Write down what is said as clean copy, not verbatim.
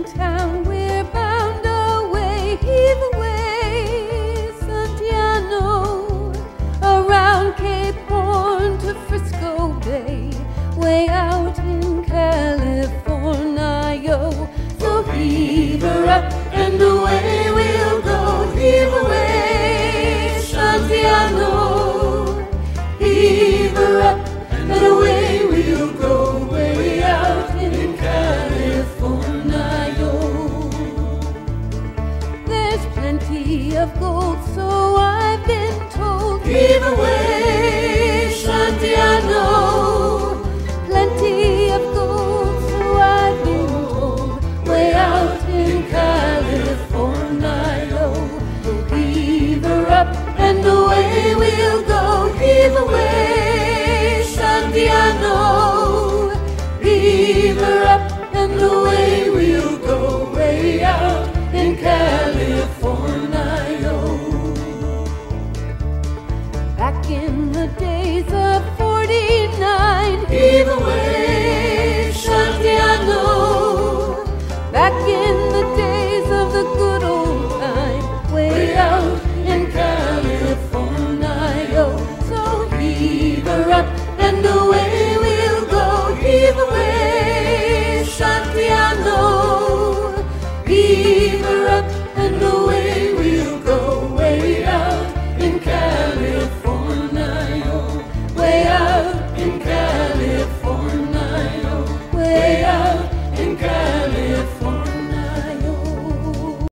town, we're bound away, heave away, Santiano, around Cape Horn to Frisco Bay, way out in California. So heave her up and away we'll go, heave away, Santiano, heave her up and away we'll go, way out in California. There's plenty of gold, so I've been told, heave away, Santiano, plenty of gold, so I've been told, way out in California. Heave her up and away we'll go, heave away, Santiano, heave her up and away we'll go, way out in California. Back in the days of '49, heave away, Santiano, back in the days of the good old time, way out in California. So heave her up and away we'll go, heave away, Santiano, heave her up